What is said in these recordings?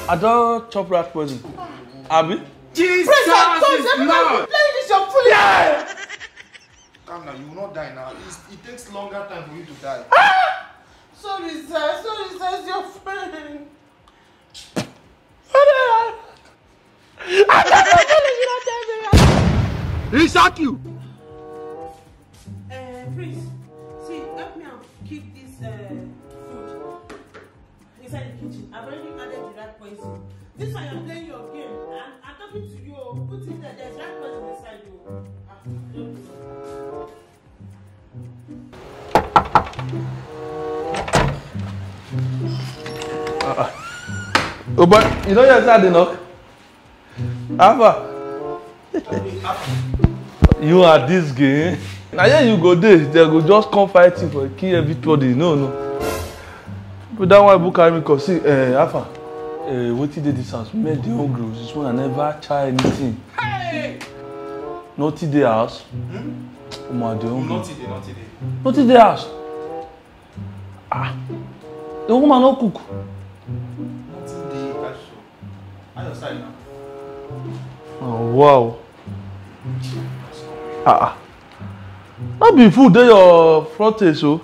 I don't chop rat poison. Abi? Jesus is Lord! Playing this, you're fully. Yeah! Calm down, you will not die now. It takes longer time for you to die. Sorry, sir. It's your friend. He shot you! Please, see, help me and keep this food inside the kitchen. I've already added the rat poison. This one you're playing your game. I'm talking to you. Put it there. There's rat poison inside you. Oh, but you know you're sad enough. Alpha. You are this game. Now here you go there. They go just come fight you for kill everybody. No. But that one book carry me cause see, Alpha. What did this house? We made the own girls. This one I never try anything. Hey! Not in the house. Not in the house. Ah. The woman no cook. Not in the house. On your side now. Oh wow. That be food there your front face so.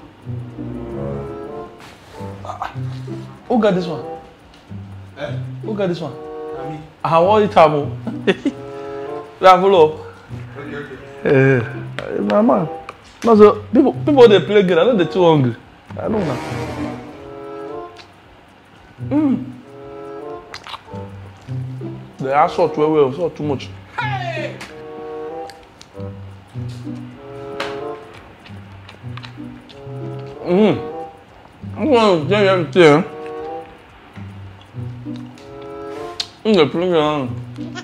Who got this one? Who got this one? Me. I want it amo. Follow up. Okay. My man. No, so people they play game. I know they're too hungry. I know now. They are salt well, salt too much. Hey! I'm going to tell you everything. The playground.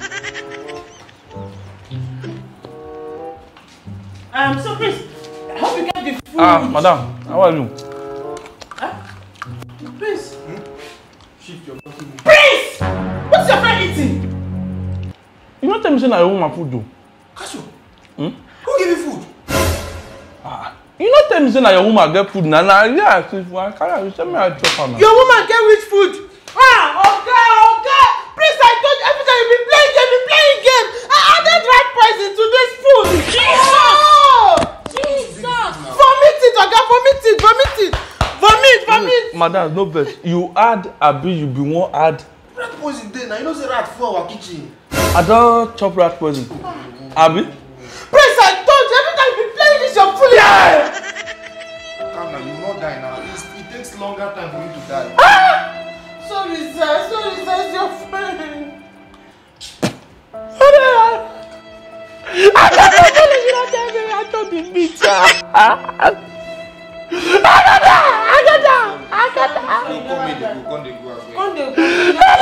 So Prince, I hope you get the food. Madam, how are you? Prince. Shift your body. Prince! What's your friend eating? You don't tell me saying I want my food though. Kasho. Who give you food? You don't tell me saying your woman get food now. Yeah, you tell me I chop her. Your woman get which food? Okay. Prince, I told you every time you be playing game. I added rat poison to this food. Jesus! Vomit! Madam, no vex. You add abi you be one add. Rat poison there now. You know say rat for our kitchen. I don't chop rat poison. Abi? Prince, I told you every time you be playing this, you're fully. Calm down, you will not die now. It takes longer time for you to die. Sorry, sir. It's your friend. I don't be beat. I got that. Come, they go.